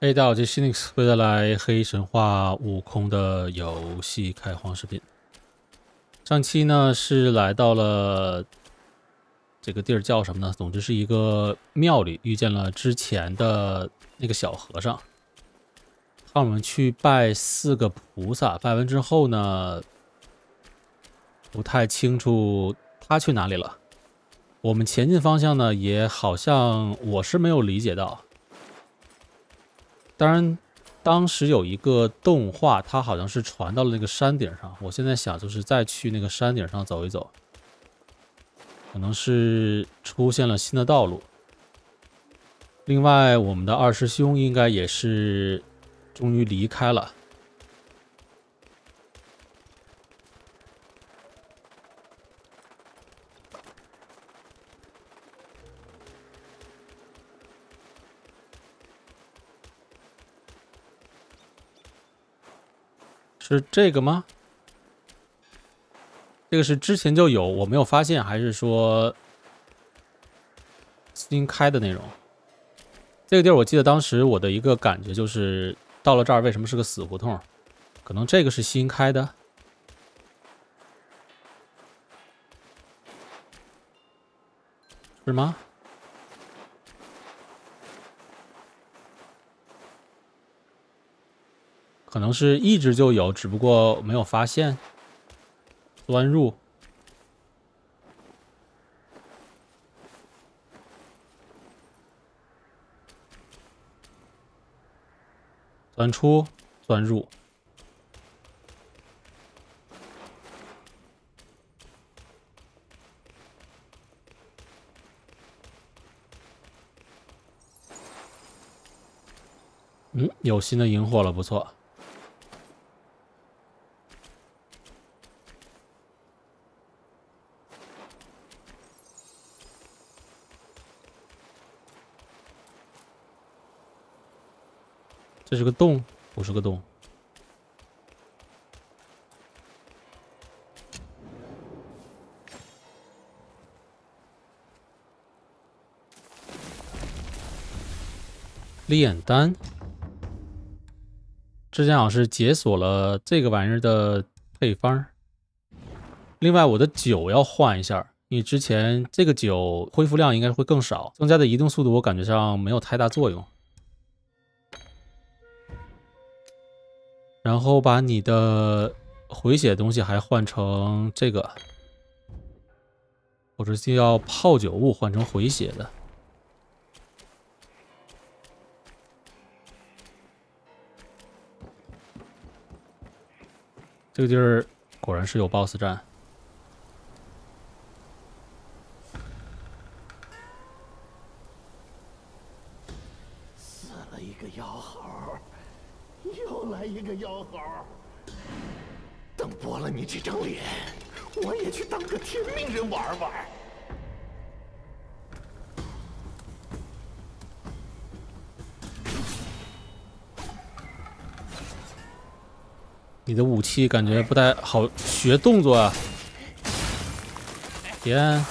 嘿，大家好，这是 Phoenix 为了来黑神话悟空的游戏开荒视频。上期呢是来到了这个地儿叫什么呢？总之是一个庙里，遇见了之前的那个小和尚，让我们去拜4个菩萨。拜完之后呢，不太清楚他去哪里了。我们前进方向呢，也好像我是没有理解到。当然，当时有一个动画，它好像是传到了那个山顶上。我现在想就是再去那个山顶上走一走，可能是出现了新的道路。另外，我们的二师兄应该也是终于离开了。是这个吗？这个是之前就有，我没有发现，还是说新开的内容？这个地儿我记得当时我的一个感觉就是到了这儿为什么是个死胡同？可能这个是新开的，是吗？可能是一直就有，只不过没有发现。钻入，钻出，钻入。有新的萤火了，不错。这是个洞，不是个洞。炼丹，之前好像是解锁了这个玩意儿的配方。另外，我的酒要换一下，因为之前这个酒恢复量应该会更少，增加的移动速度我感觉上没有太大作用。然后把你的回血东西还换成这个，或者是要泡酒物换成回血的。这个地儿果然是有 BOSS 战。 死了一个妖猴，又来一个妖猴。等剥了你这张脸，我也去当个天命人玩玩。 你的武器感觉不太好学动作啊！天，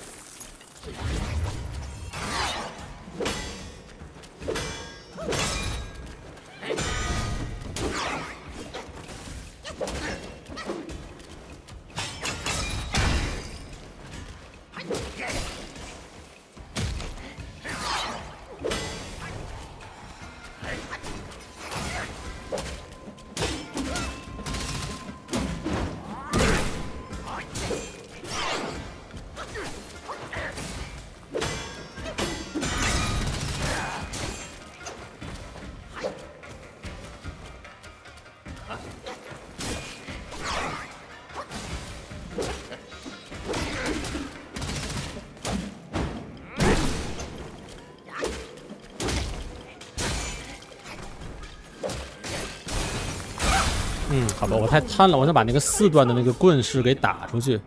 好吧，我太贪了，我想把那个4段的那个棍式给打出去。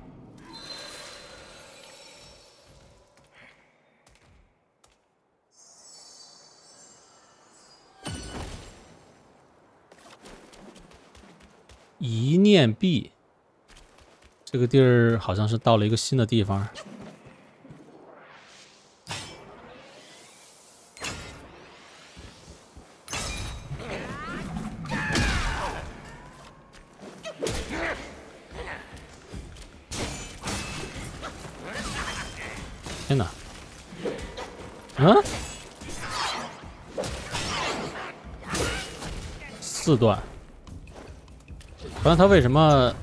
一念币，这个地儿好像是到了一个新的地方。 天哪！嗯，4段。不然他为什么？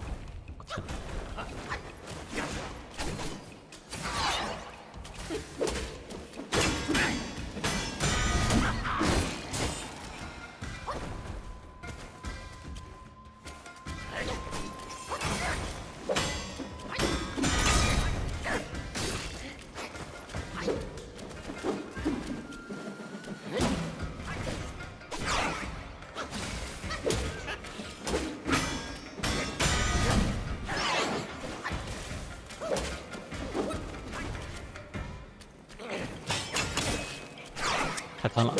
太贪了！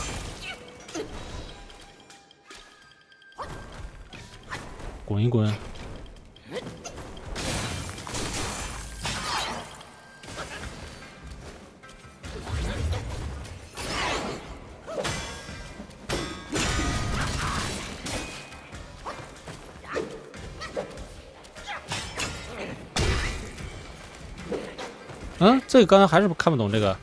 滚一滚！嗯，这个刚才还是看不懂这个。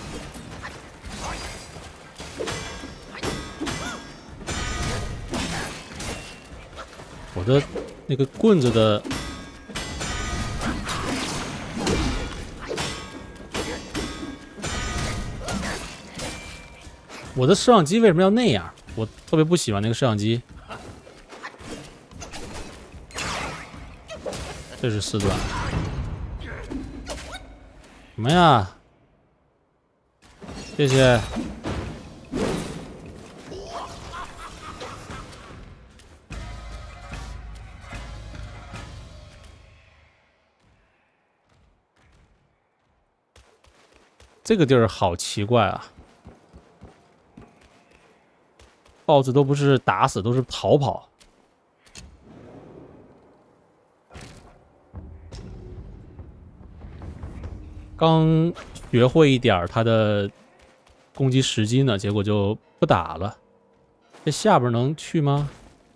我的那个棍子的，我的摄像机为什么要那样？我特别不喜欢那个摄像机。这是4段。什么呀？谢谢。这个地儿好奇怪啊 ！BOSS 都不是打死，都是逃跑。刚学会一点他的攻击时机呢，结果就不打了。这下边能去吗？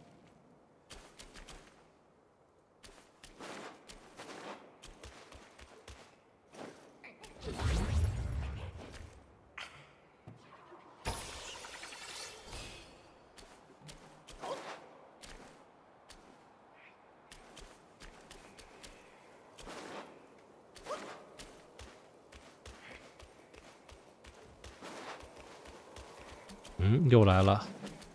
嗯，又来了。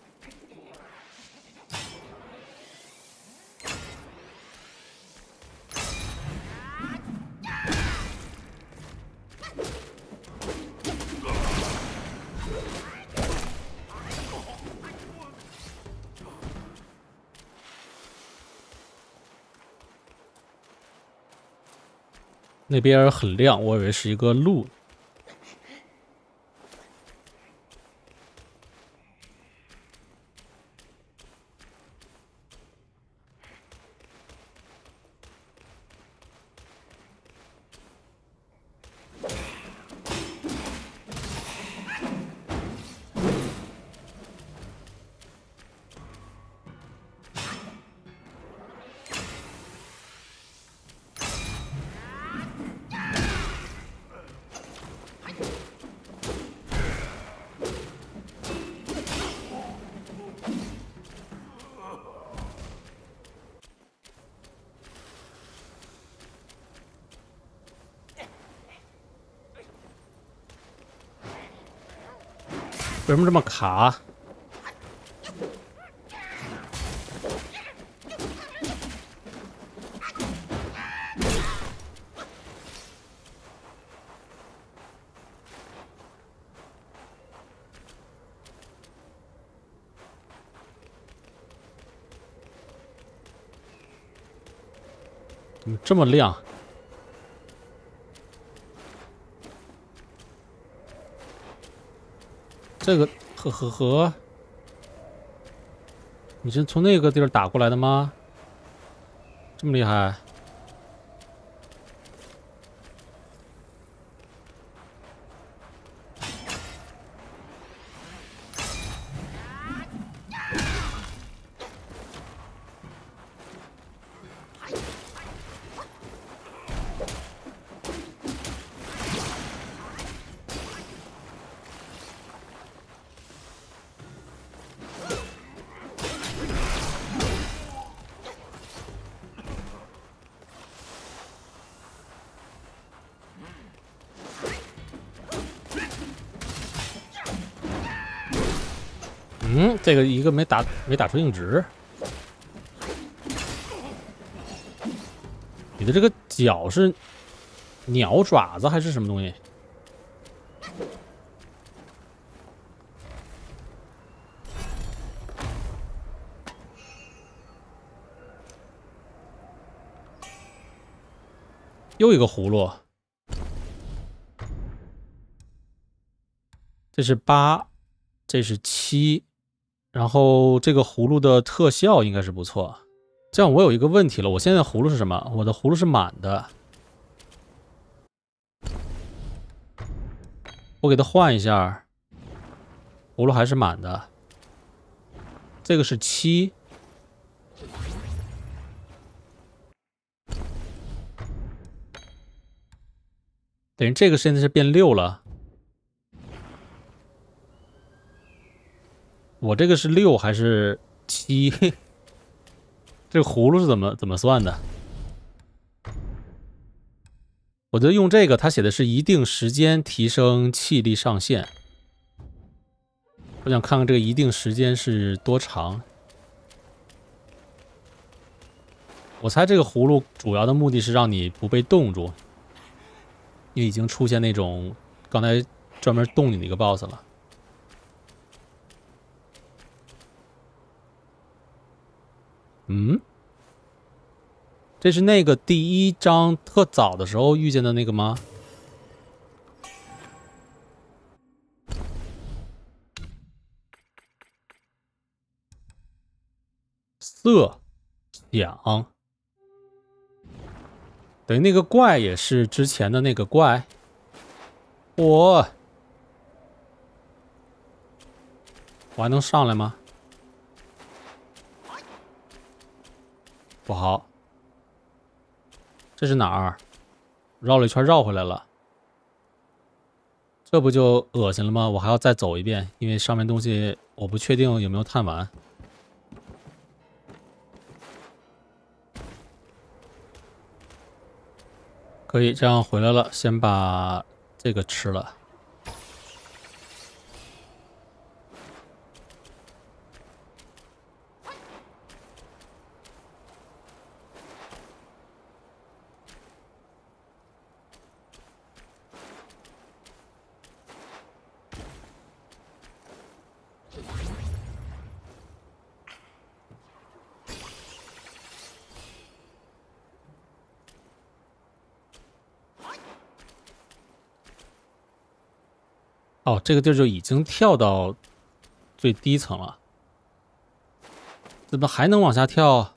那边很亮，我以为是一个路。为什么这么卡？怎么这么亮？这个呵，你是从那个地儿打过来的吗？这么厉害？ 嗯，这个一个没打出硬直。你的这个脚是鸟爪子还是什么东西？又一个葫芦，这是8，这是7，然后这个葫芦的特效应该是不错。这样我有一个问题了，我现在的葫芦是什么？我的葫芦是满的，我给它换一下，葫芦还是满的。这个是7，等于这个现在是变6了。我这个是6还是7？这个葫芦是怎么算的？我就用这个，它写的是一定时间提升气力上限。我想看看这个一定时间是多长。我猜这个葫芦主要的目的是让你不被冻住，因为已经出现那种刚才专门冻你的一个 BOSS 了。嗯，这是那个第1章特早的时候遇见的那个吗？色响，等于那个怪也是之前的那个怪。我还能上来吗？不好，这是哪儿？绕了一圈绕回来了，这不就恶心了吗？我还要再走一遍，因为上面东西我不确定有没有探完。可以，这样回来了，先把这个吃了。哦，这个地儿就已经跳到最低层了，怎么还能往下跳？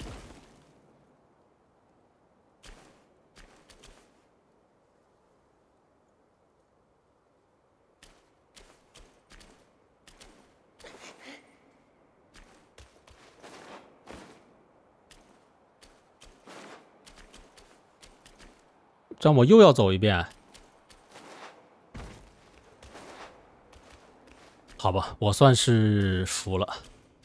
这样我又要走一遍。好吧，我算是服了。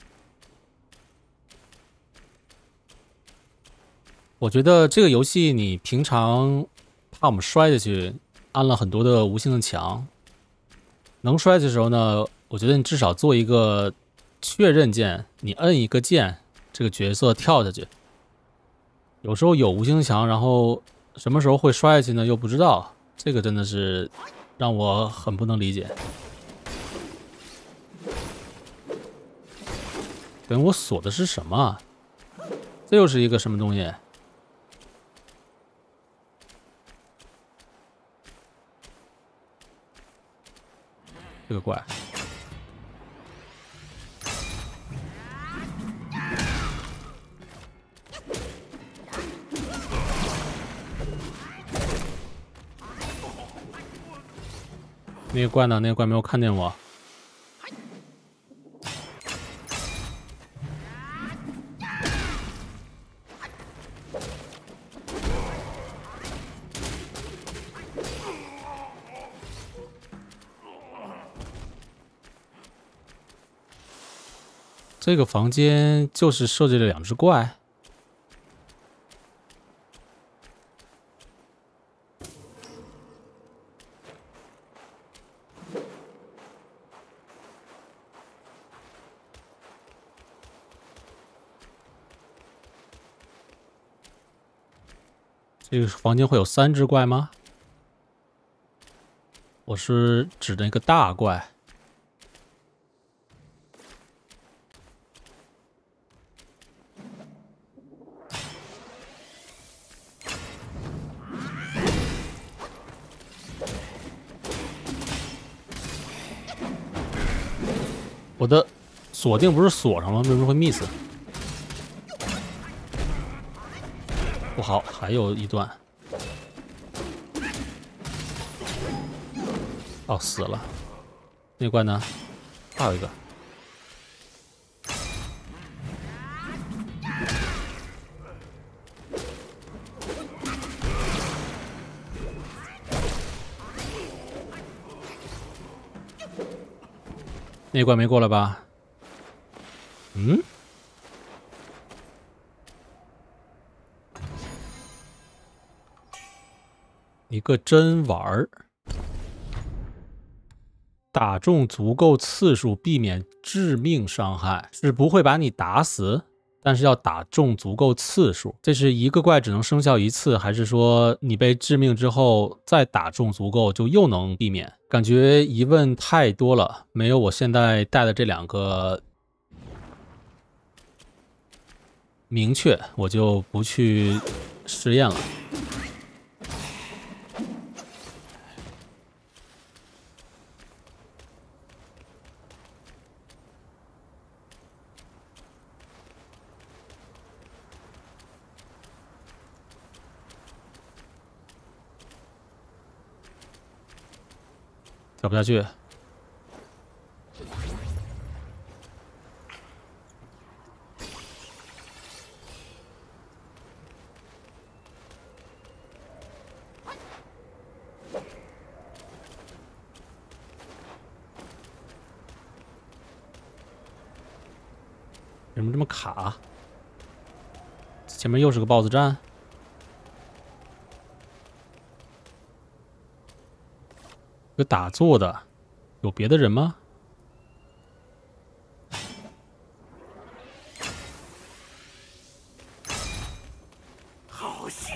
我觉得这个游戏你平常怕我们摔下去，安了很多的无形的墙，能摔的时候呢，我觉得你至少做一个确认键，你摁一个键，这个角色跳下去。有时候有无形墙，然后什么时候会摔下去呢？又不知道，这个真的是让我很不能理解。等我锁的是什么？这又是一个什么东西？这个怪。那个怪呢？那个怪没有看见我。这个房间就是设置了2只怪。 这个房间会有3只怪吗？我是指的那个大怪。我的锁定不是锁上了，为什么会 miss？ 不好，还有一段。哦，死了。那关呢？还有一个。那关没过来吧？嗯？一个针丸儿，打中足够次数避免致命伤害，是不会把你打死，但是要打中足够次数。这是一个怪只能生效1次，还是说你被致命之后再打中足够就又能避免？感觉疑问太多了，没有我现在带的这2个明确，我就不去试验了。跳不下去。为什么这么卡？前面又是个 BOSS 战。有打坐的，有别的人吗？ 好戏！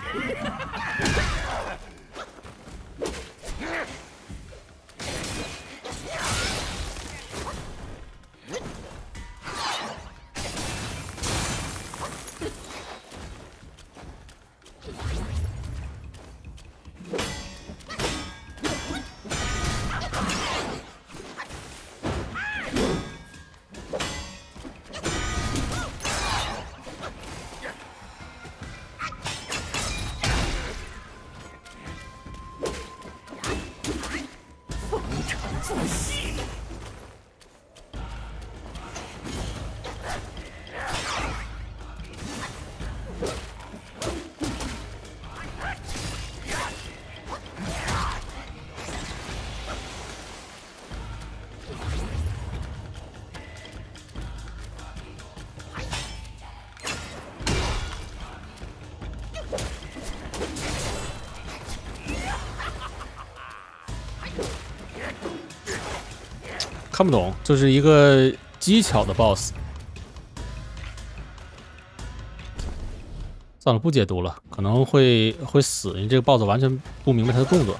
做戏。 看不懂，这是一个技巧的 BOSS。算了，不解读了，可能会死，因为这个 BOSS 完全不明白他的动作。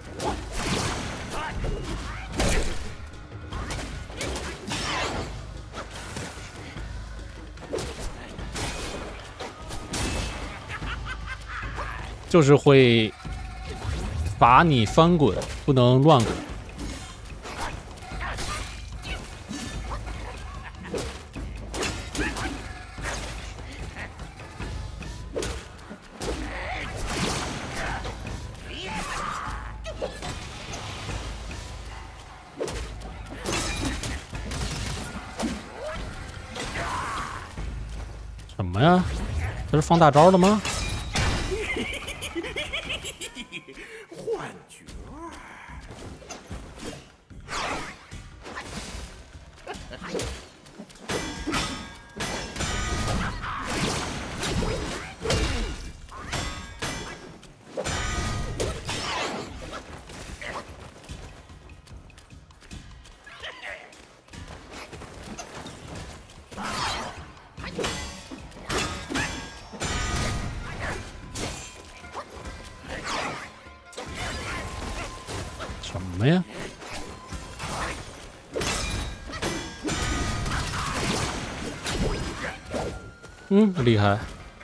就是会把你翻滚，不能乱滚。什么呀？这是放大招的吗？ 幻觉。 么呀？厉害。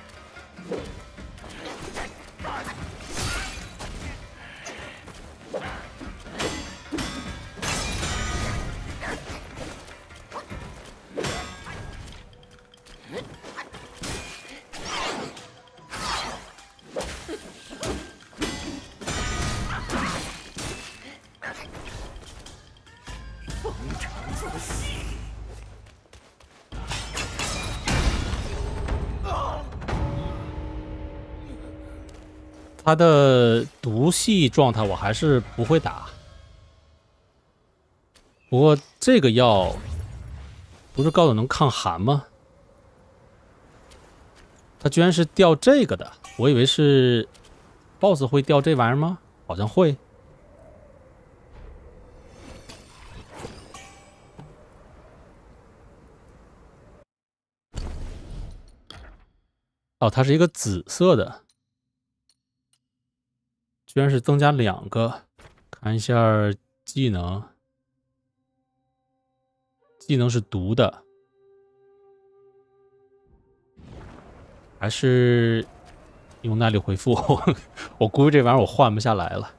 他的毒系状态我还是不会打，不过这个药不是告诉能抗寒吗？他居然是掉这个的，我以为是 BOSS 会掉这玩意儿吗？好像会。哦，它是一个紫色的。居然是增加2个，看一下技能，技能是毒的，还是用耐力回复？我估计这玩意儿我换不下来了。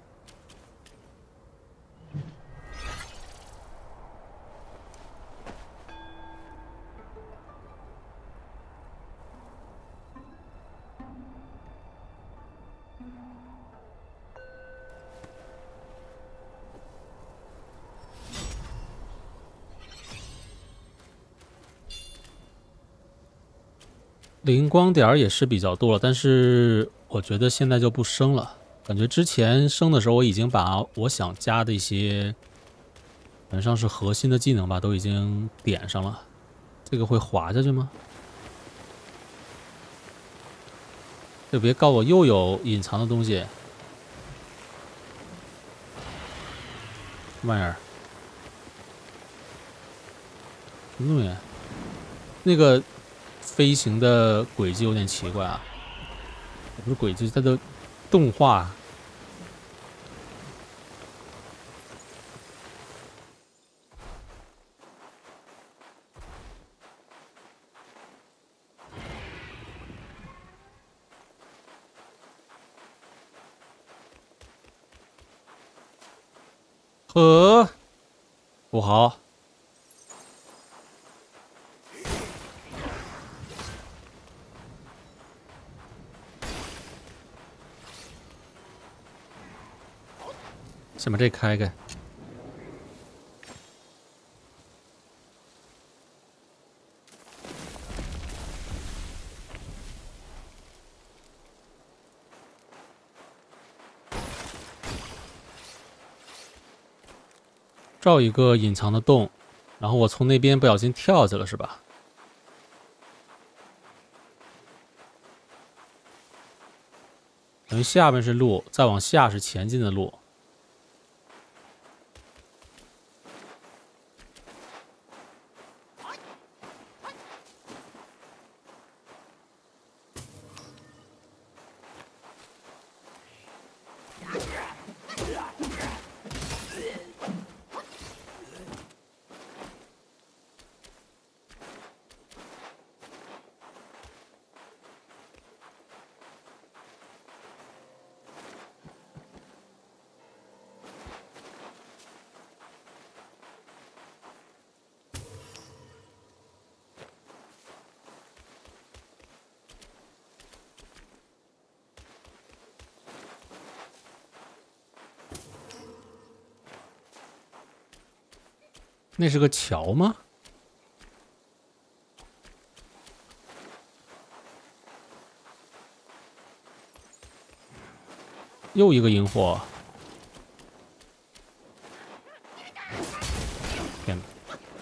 灵光点也是比较多了，但是我觉得现在就不升了。感觉之前升的时候，我已经把我想加的一些，基本上是核心的技能吧，都已经点上了。这个会滑下去吗？就别告我又有隐藏的东西。什么玩意儿？什么东西？那个飞行的轨迹有点奇怪啊，不是轨迹，它的动画。不好。先把这开开。照一个隐藏的洞，然后我从那边不小心跳去了，是吧？等于下面是路，再往下是前进的路。那是个桥吗？又一个萤火！天哪！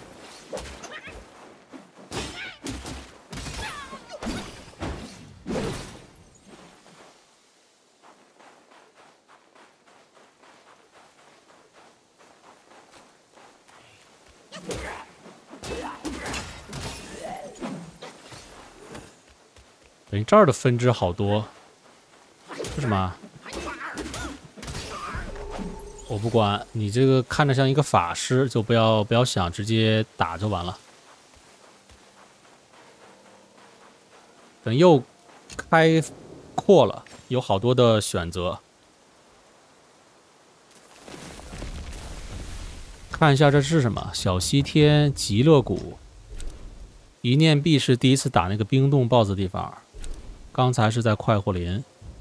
等于这儿的分支好多，这什么？ 我不管你这个看着像一个法师，就不要想，直接打就完了。等又开阔了，有好多的选择。看一下这是什么？小西天极乐谷。一念壁是第一次打那个冰冻 BOSS 的地方，刚才是在快活林。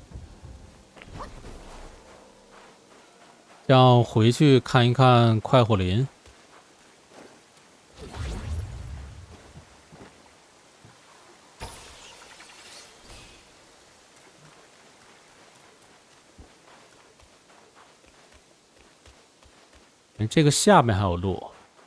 这样回去看一看快活林。这个下面还有路。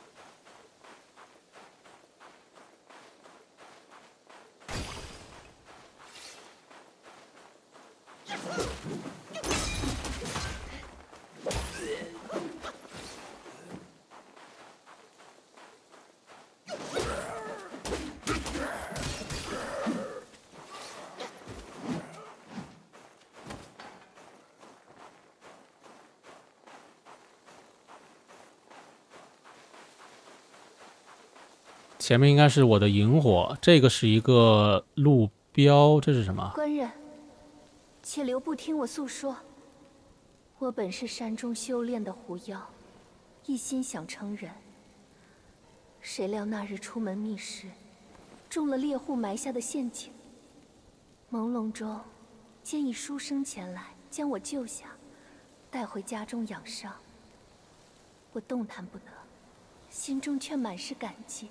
前面应该是我的萤火，这个是一个路标，这是什么？ 官人，且留步听我诉说。我本是山中修炼的狐妖，一心想成人。谁料那日出门觅食，中了猎户埋下的陷阱。朦胧中，见一书生前来将我救下，带回家中养伤。我动弹不得，心中却满是感激。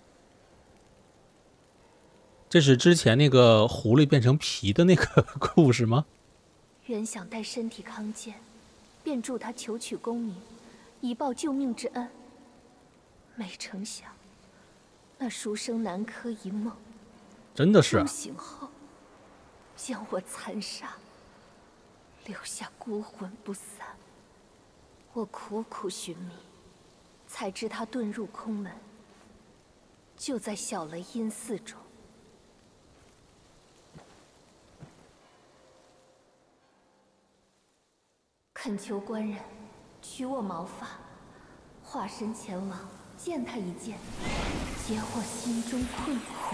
这是之前那个狐狸变成皮的那个故事吗？ 原想待身体康健，便助他求取功名，以报救命之恩。没成想，那书生南柯一梦， 真的是醒后将我残杀，留下孤魂不散。我苦苦寻觅，才知他遁入空门，就在小雷音寺中。恳求官人取我毛发，化身前往见他一见，解我心中困苦。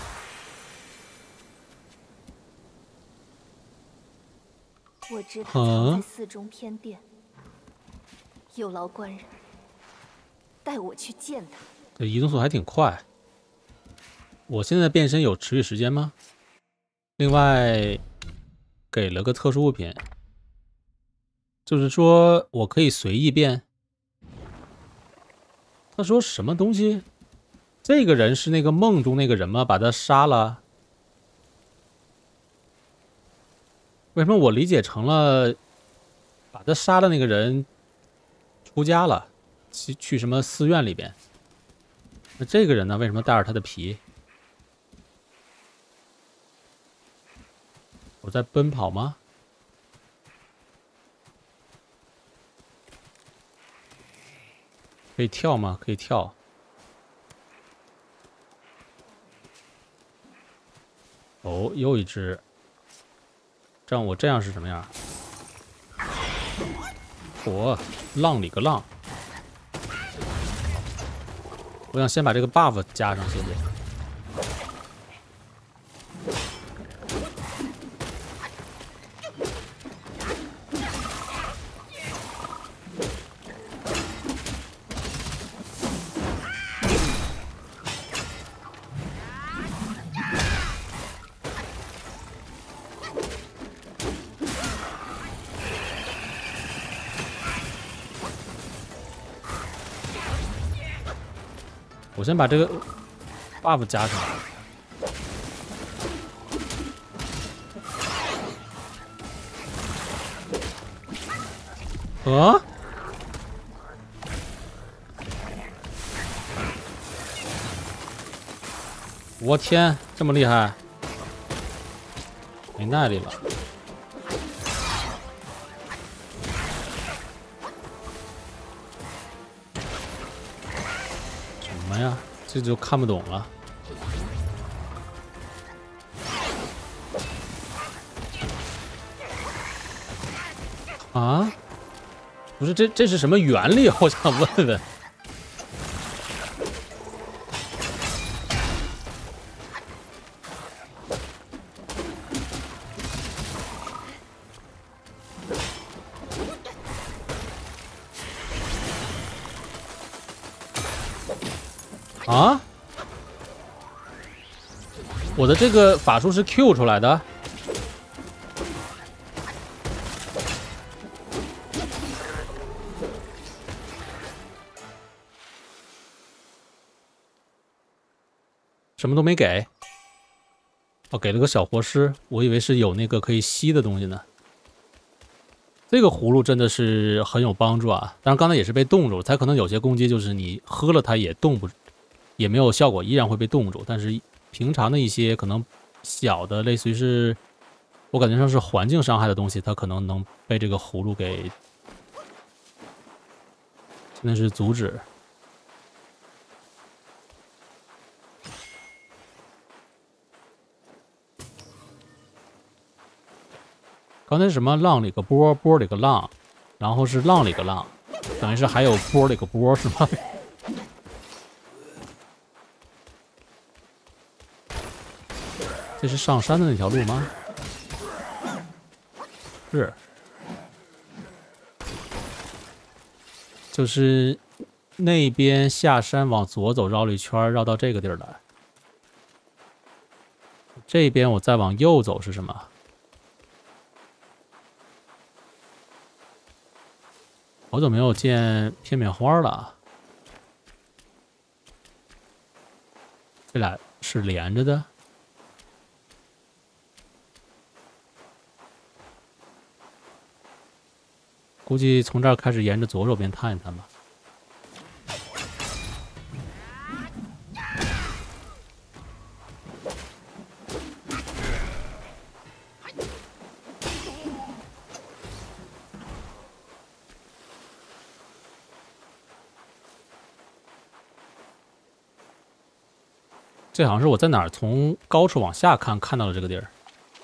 我知他藏在寺中偏殿，有劳官人带我去见他。 这移动速度还挺快。我现在变身有持续时间吗？另外，给了个特殊物品。就是说我可以随意变。他说什么东西？这个人是那个梦中那个人吗？把他杀了？为什么我理解成了把他杀的那个人出家了，去什么寺院里边？那这个人呢？为什么带着他的皮？我在奔跑吗？可以跳吗？可以跳。哦，又一只。这样我这样是什么样？我浪里个浪。我想先把这个 buff 加上，谢谢。我先把这个 buff 加上。啊！我天，这么厉害！没耐力了。什么呀？这就看不懂了。啊？ 不是这是什么原理？我想问问。啊？我的这个法术是 Q 出来的？什么都没给？哦，给了个小活尸，我以为是有那个可以吸的东西呢。这个葫芦真的是很有帮助啊！当然刚才也是被冻住，它可能有些攻击就是你喝了它也冻不，也没有效果，依然会被冻住。但是平常的一些可能小的，类似于是我感觉上是环境伤害的东西，它可能能被这个葫芦给真的是阻止。刚才是什么浪里个波，波里个浪，然后是浪里个浪，等于是还有波里个波是吗？这是上山的那条路吗？是，就是那边下山往左走，绕了一圈，绕到这个地儿来。这边我再往右走是什么？好久没有见片面花了，这俩是连着的。估计从这儿开始沿着左手边探一探吧。这好像是我在哪儿从高处往下看到了这个地儿。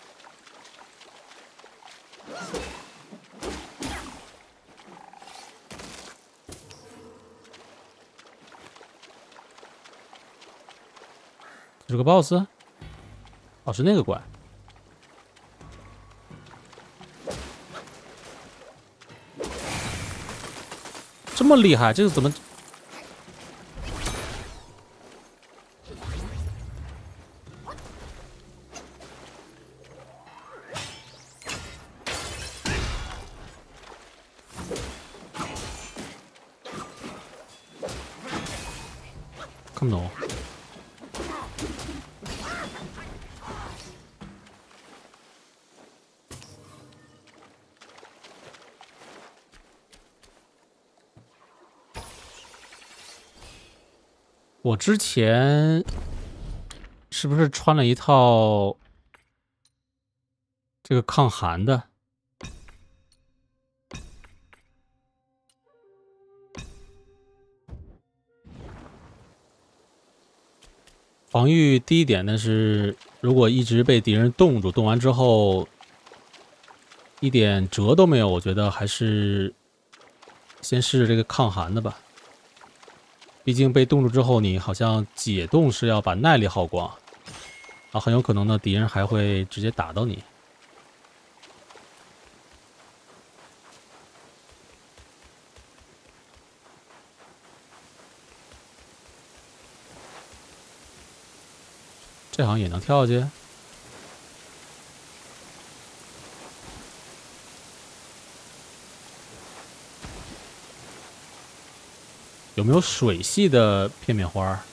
这是个 boss， 哦，是那个怪。这么厉害，这个怎么？看不懂。我之前是不是穿了一套这个抗寒的？防御低一点，但是如果一直被敌人冻住，冻完之后一点辙都没有，我觉得还是先试试这个抗寒的吧。毕竟被冻住之后，你好像解冻是要把耐力耗光，啊，很有可能呢，敌人还会直接打到你。这好像也能跳下去。有没有水系的片面花？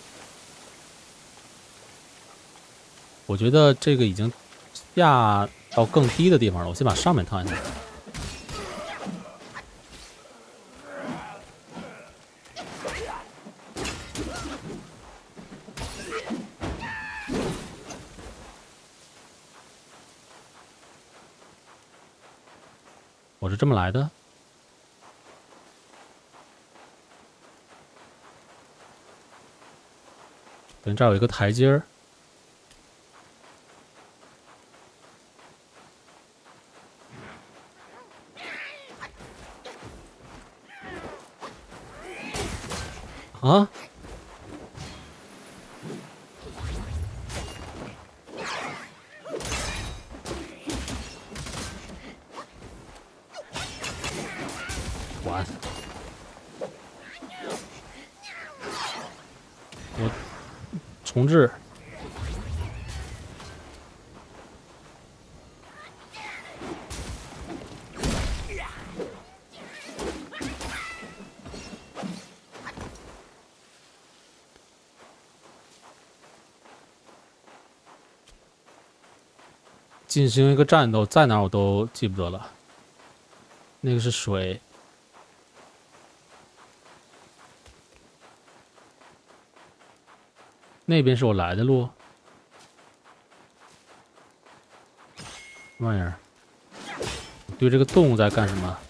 我觉得这个已经下到更低的地方了，我先把上面探一下。我是这么来的。等这儿有一个台阶儿。 我重置。进行一个战斗，在哪儿我都记不得了。那个是水，那边是我来的路。什么玩意儿？对这个洞在干什么？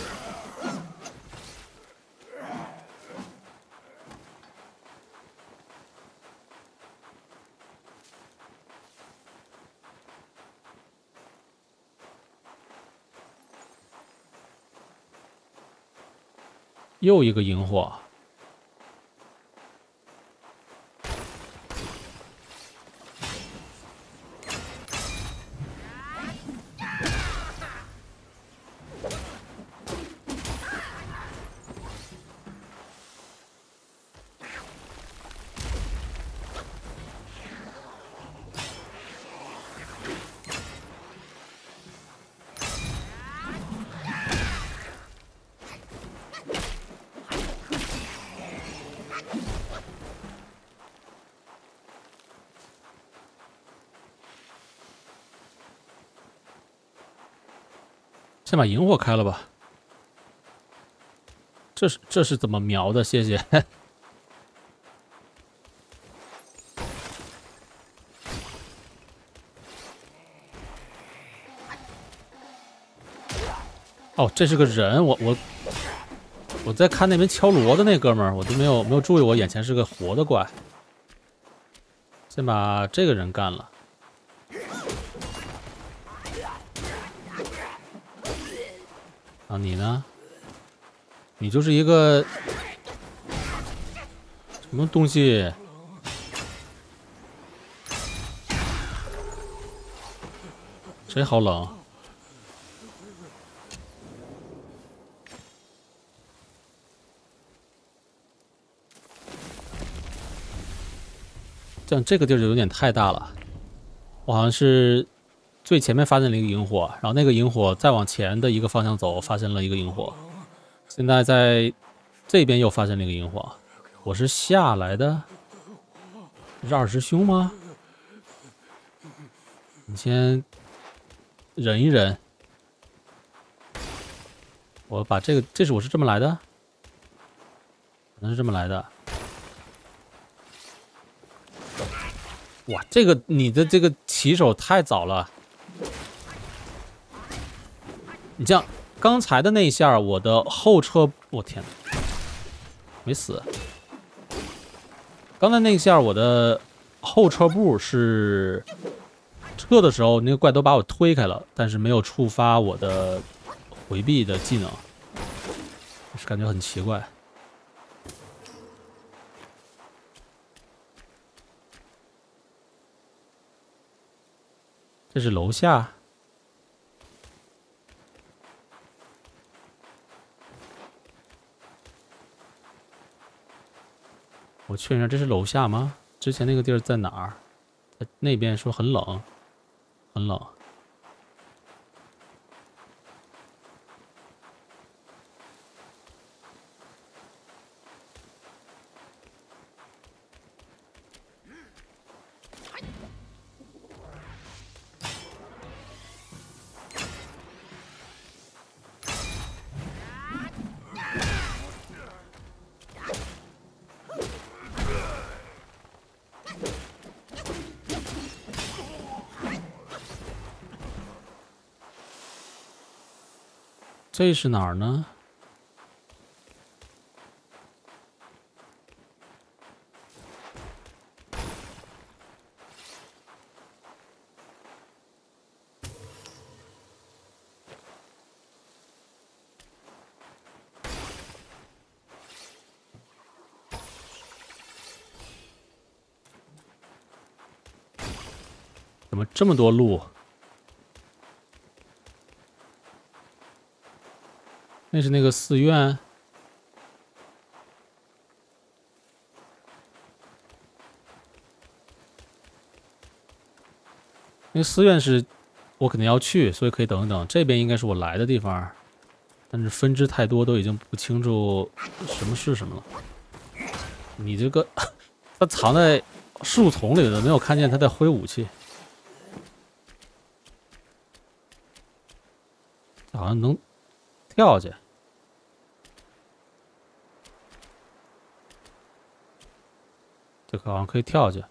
又一个萤火。先把萤火开了吧。这是怎么瞄的？谢谢。哦，这是个人，我在看那边敲锣的那哥们儿，我都没有注意，我眼前是个活的怪。先把这个人干了。啊，你呢？你就是一个什么东西？谁好冷？这个地儿就有点太大了。我好像是最前面发现了一个萤火，然后那个萤火再往前的一个方向走，发现了一个萤火。现在在这边又发现了一个萤火。我是下来的，是二师兄吗？你先忍一忍。我把这个，我是这么来的，可能是这么来的。哇，这个你的这个起手太早了。你这样，刚才的那一下，我的后撤，我天哪，没死。刚才那一下，我的后撤步是撤的时候，那个怪都把我推开了，但是没有触发我的回避的技能，就是感觉很奇怪。这是楼下。我确认一下，这是楼下吗？之前那个地儿在哪儿？在那边说很冷，很冷。这是哪儿呢？怎么这么多路？那是那个寺院。 因为寺院是我肯定要去，所以可以等一等。这边应该是我来的地方，但是分支太多，都已经不清楚什么是什么了。你这个，他藏在树丛里的，没有看见他在挥武器。好像能跳去。这个好像可以跳去。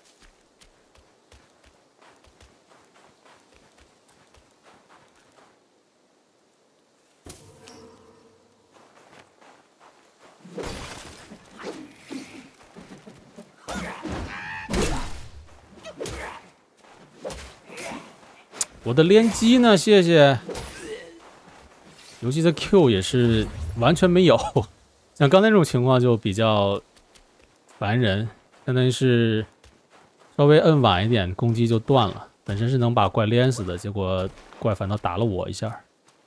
我的连击呢？谢谢。游戏的 Q 也是完全没有，像刚才这种情况就比较烦人，相当于是稍微摁晚一点，攻击就断了。本身是能把怪连死的，结果怪反倒打了我一下。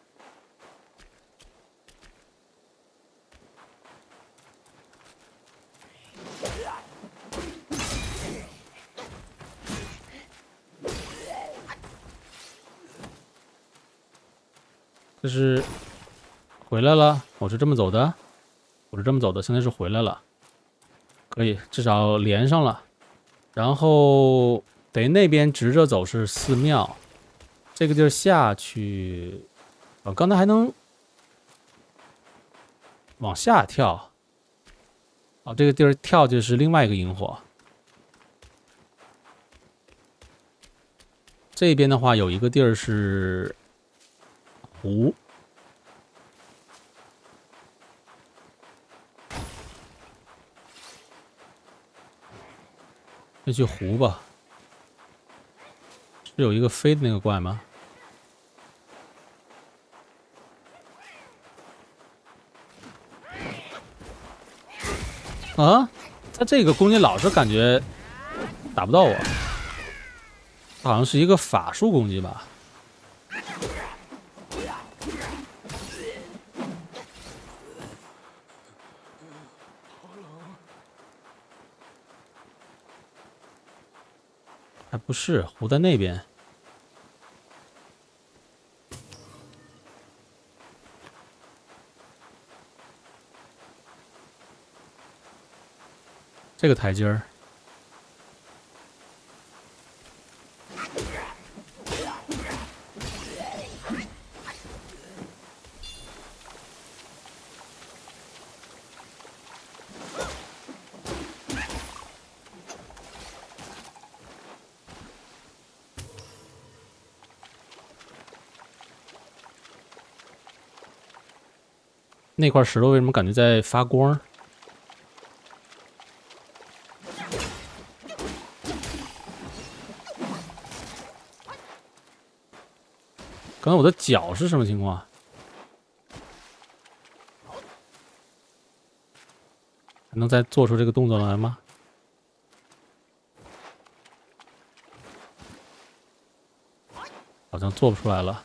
这是回来了，我是这么走的，现在是回来了，可以至少连上了。然后得那边直着走是寺庙，这个地儿下去，刚才还能往下跳。这个地儿跳就是另外一个萤火。这边的话有一个地儿是湖，先去湖吧。是有一个飞的那个怪吗？啊，他这个攻击老是感觉打不到我，好像是一个法术攻击吧。还不是，湖在那边。这个台阶儿。那块石头为什么感觉在发光？刚才我的脚是什么情况？还能再做出这个动作来吗？好像做不出来了。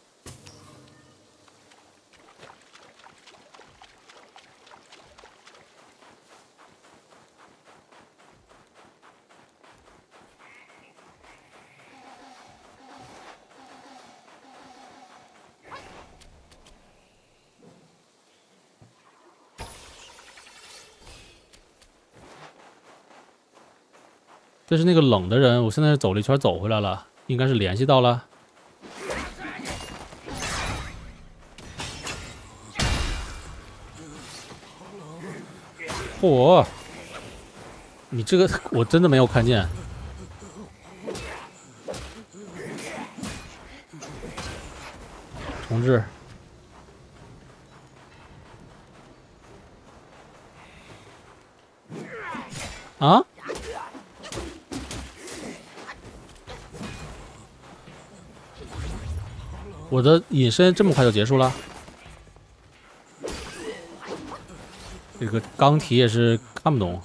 这是那个冷的人，我现在走了一圈走回来了，应该是联系到了。嚯！你这个我真的没有看见。重置。啊？我的隐身这么快就结束了？这个钢体也是看不懂。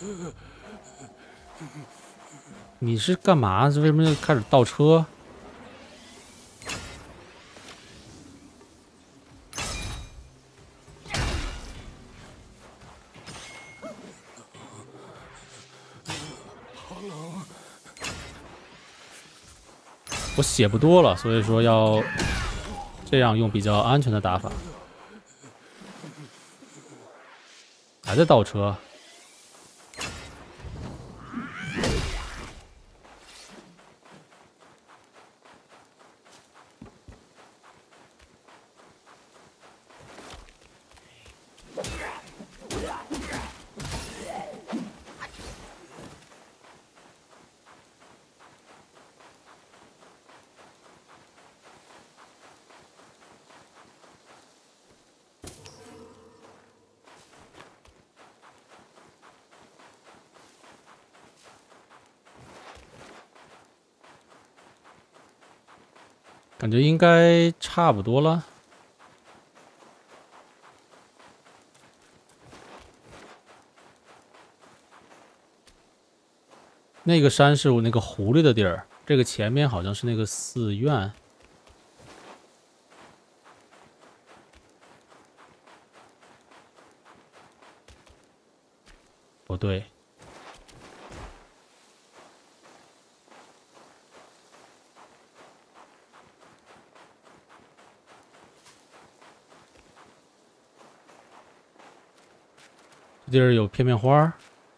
你是干嘛？为什么又开始倒车？ 我血不多了，所以说要这样用比较安全的打法。还在倒车。感觉应该差不多了。那个山是我那个狐狸的地儿，这个前面好像是那个寺院。不对。这地儿有片面花。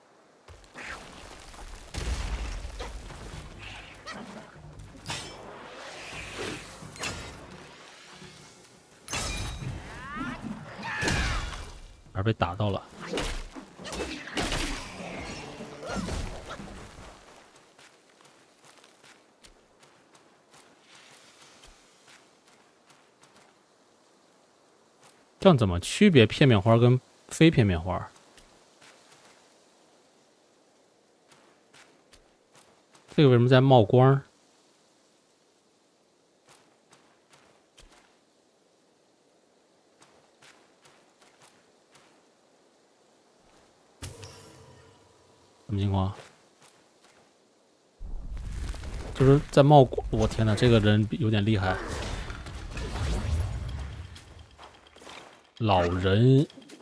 而被打到了。这样怎么区别片面花跟非片面花？这个为什么在冒光？什么情况？就是在冒光！我天哪，这个人有点厉害。老人。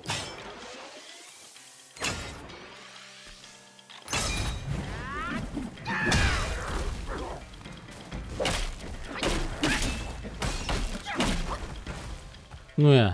对。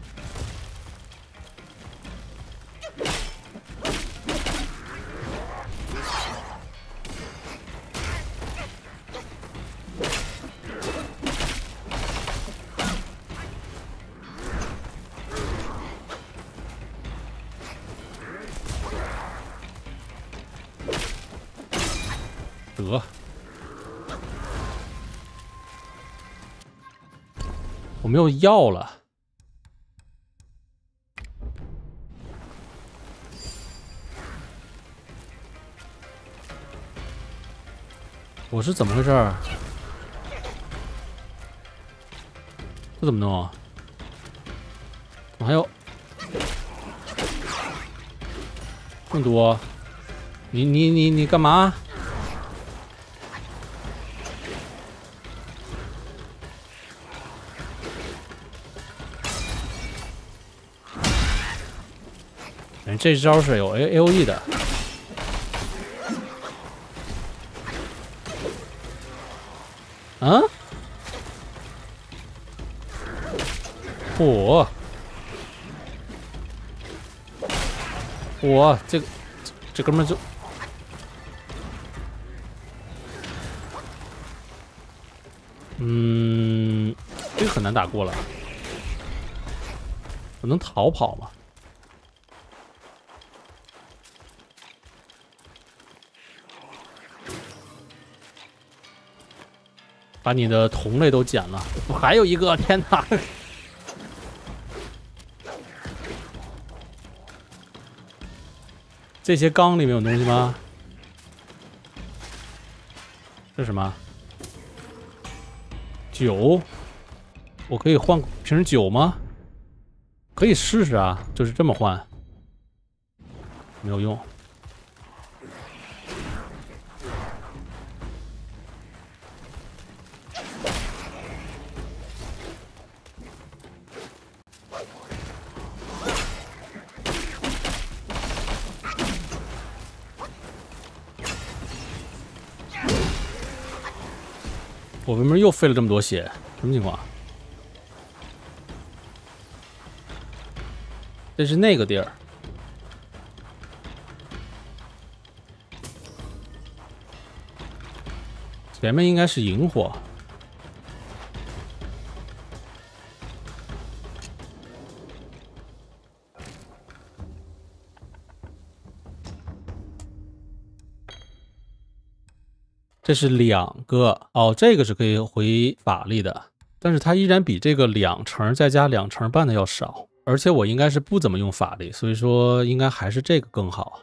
得，我没有药了。我是怎么回事儿？这怎么弄啊？我还有更多？你干嘛？这招是有 AOE 的。啊？我这哥们就，这个很难打过了。我能逃跑吗？把你的同类都捡了，我还有一个，天哪！这些缸里面有东西吗？这是什么？酒？我可以换瓶酒吗？可以试试啊，就是这么换，没有用。 我为什么又费了这么多血？什么情况？这是那个地儿。前面应该是萤火。这是2个哦，这个是可以回法力的，但是它依然比这个2成再加2成半的要少，而且我应该是不怎么用法力，所以说应该还是这个更好。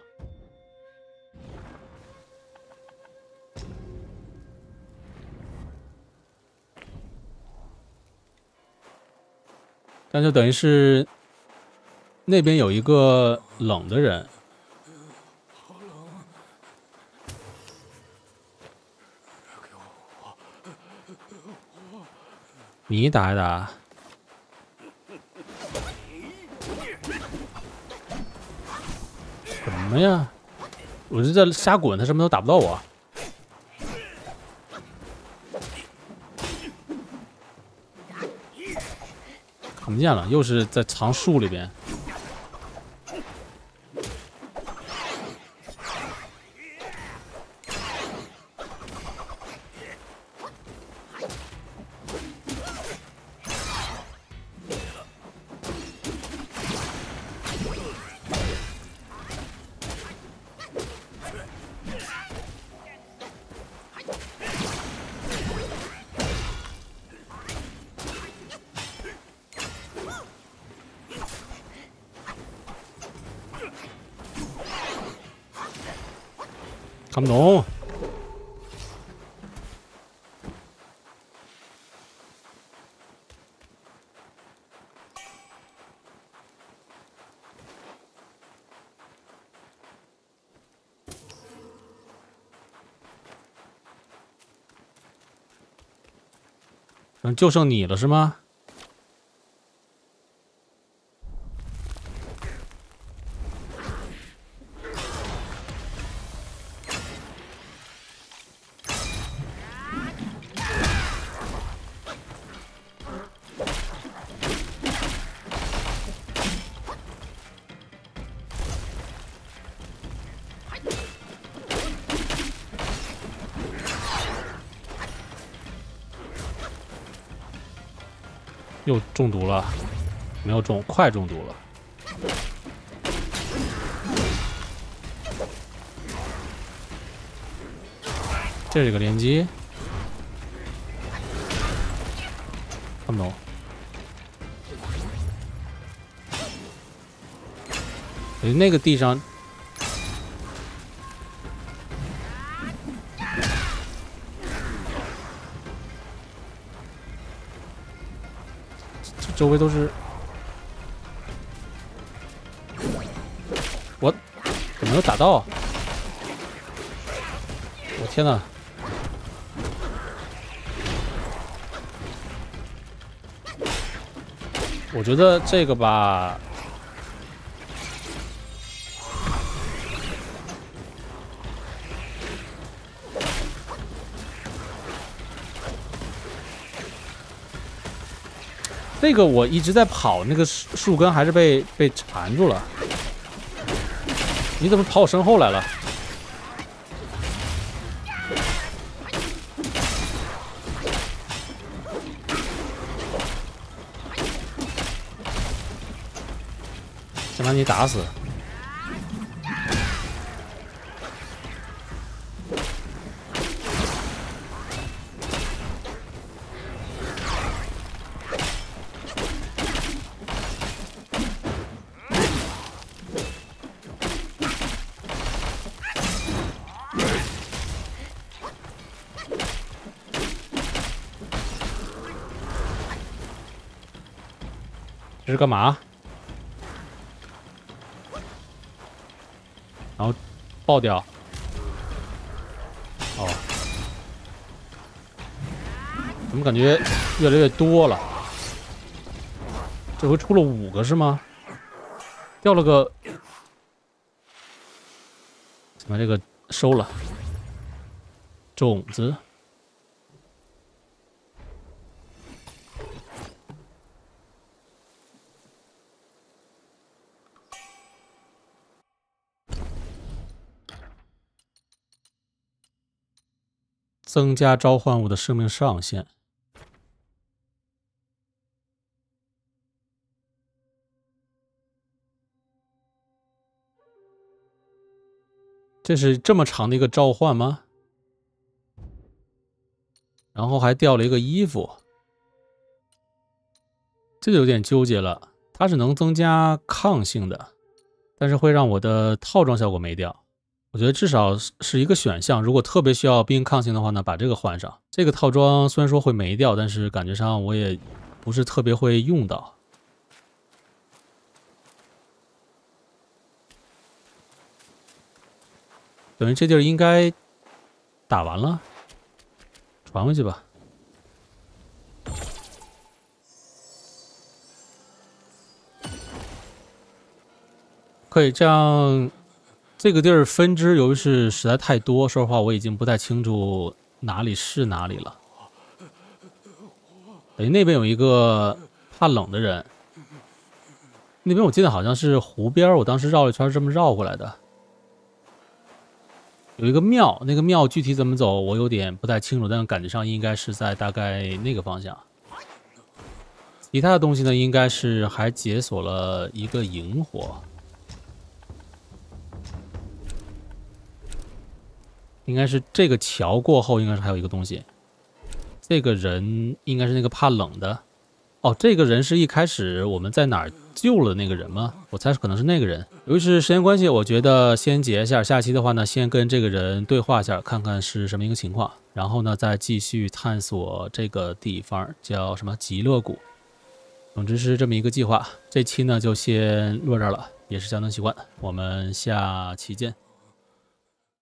但就等于是那边有一个冷的人。你打一打，什么呀？我这在瞎滚，他什么都打不到我。看不见了，又是在藏树里边。看不懂。就剩你了是吗？又中毒了，没有中，快中毒了。这是个连击，看不懂。那个地上。周围都是，我怎么没有打到？我天哪！我觉得这个吧，这个我一直在跑，那个树根还是被缠住了。你怎么跑我身后来了？先把你打死。这是干嘛？然后爆掉。哦，怎么感觉越来越多了？这回出了5个是吗？掉了个，把这个收了。种子。 增加召唤物的生命上限。这是这么长的一个召唤吗？然后还掉了一个衣服，这就有点纠结了。它是能增加抗性的，但是会让我的套装效果没掉。我觉得至少是一个选项。如果特别需要冰抗性的话呢，把这个换上。这个套装虽然说会没掉，但是感觉上我也不是特别会用到。等于这地儿应该打完了，传回去吧。可以这样，这个地儿分支由于是实在太多，说实话我已经不太清楚哪里是哪里了。等于那边有一个怕冷的人，那边我记得好像是湖边，我当时绕了一圈这么绕过来的。有一个庙，那个庙具体怎么走我有点不太清楚，但感觉上应该是在大概那个方向。其他的东西呢，应该是还解锁了一个萤火，应该是这个桥过后，应该是还有一个东西。这个人应该是那个怕冷的。哦，这个人是一开始我们在哪儿救了那个人吗？我猜可能是那个人。由于是时间关系，我觉得先结一下。下期的话呢，先跟这个人对话一下，看看是什么一个情况，然后呢再继续探索这个地方，叫什么极乐谷。总之是这么一个计划。这期呢就先录这儿了，也是相当习惯。我们下期见。